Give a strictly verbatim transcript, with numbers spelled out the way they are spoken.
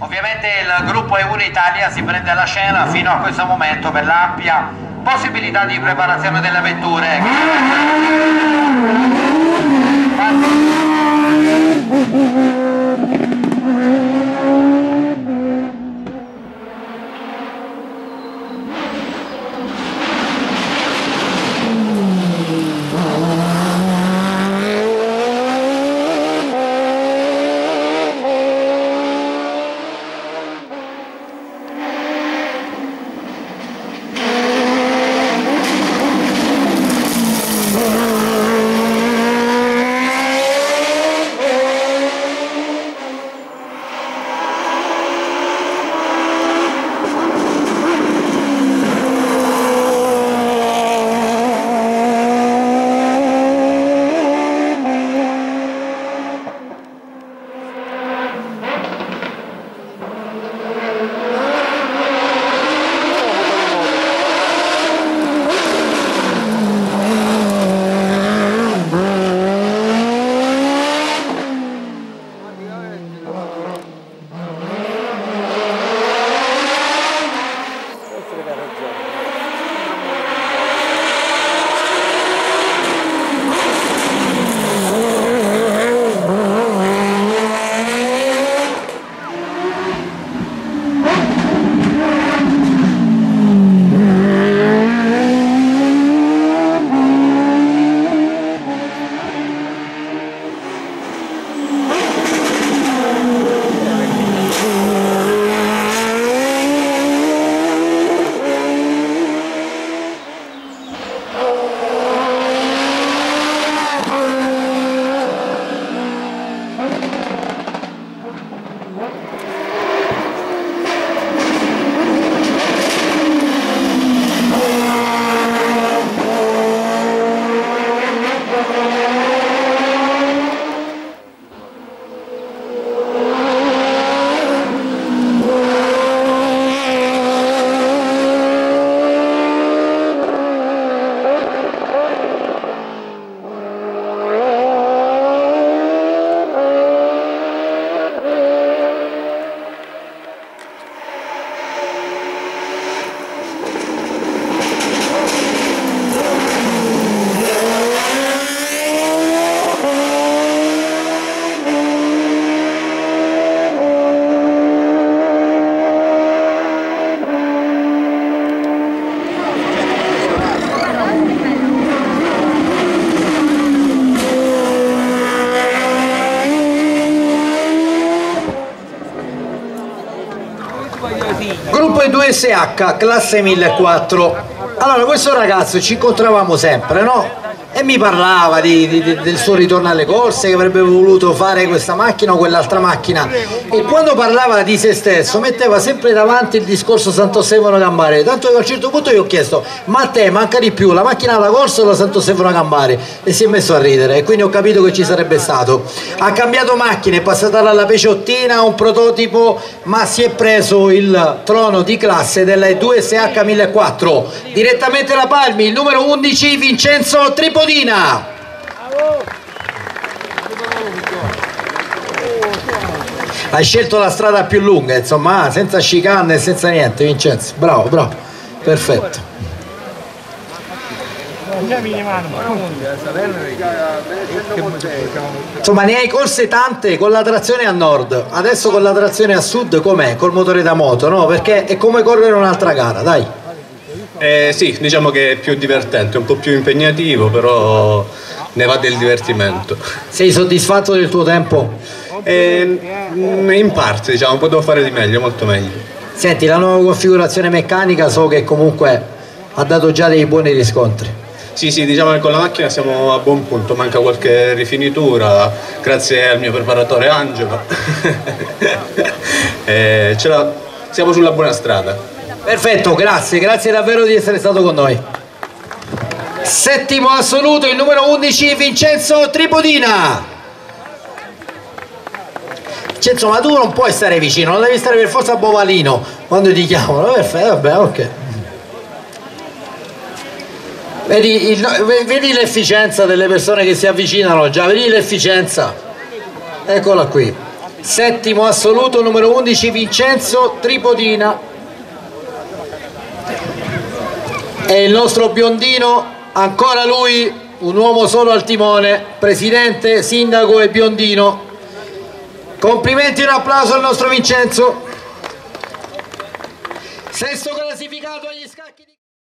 Ovviamente il gruppo E uno Italia si prende la scena fino a questo momento per l'ampia possibilità di preparazione delle vetture. Gruppo E due S H, classe millequattrocento. Allora, questo ragazzo ci incontravamo sempre, no? E mi parlava di, di, del suo ritorno alle corse, che avrebbe voluto fare questa macchina o quell'altra macchina, e quando parlava di se stesso metteva sempre davanti il discorso Santo Stefano Gambari, tanto che a un certo punto gli ho chiesto: ma a te manca di più la macchina da corsa o la Santo Stefano Gambari? E si è messo a ridere, e quindi ho capito che ci sarebbe stato. Ha cambiato macchina, è passata dalla Peciottina a un prototipo, ma si è preso il trono di classe della E due S H millequattrocento. Direttamente da Palmi, il numero undici, Vincenzo Tripodina. Hai scelto la strada più lunga, insomma, senza chicane e senza niente, Vincenzo. Bravo, bravo, perfetto. Insomma, ne hai corse tante con la trazione a nord, adesso con la trazione a sud com'è? Col motore da moto, no? Perché è come correre un'altra gara, dai. Eh, sì, diciamo che è più divertente, un po' più impegnativo, però ne va del divertimento. Sei soddisfatto del tuo tempo? Eh, in parte, diciamo, potevo fare di meglio, molto meglio. Senti, la nuova configurazione meccanica so che comunque ha dato già dei buoni riscontri. Sì, sì, diciamo che con la macchina siamo a buon punto, manca qualche rifinitura, grazie al mio preparatore Angelo. eh, ce la, siamo sulla buona strada. Perfetto, grazie, grazie davvero di essere stato con noi. Settimo assoluto, il numero undici, Vincenzo Tripodina. Vincenzo, ma tu non puoi stare vicino, non devi stare per forza a Bovalino quando ti chiamano. Perfetto, vabbè, ok. Vedi, il, vedi l'efficienza delle persone che si avvicinano già, vedi l'efficienza. Eccola qui. settimo assoluto numero undici Vincenzo Tripodina, e il nostro biondino, ancora lui, un uomo solo al timone, presidente, sindaco e biondino. Complimenti e un applauso al nostro Vincenzo. Sesto classificato agli scacchi di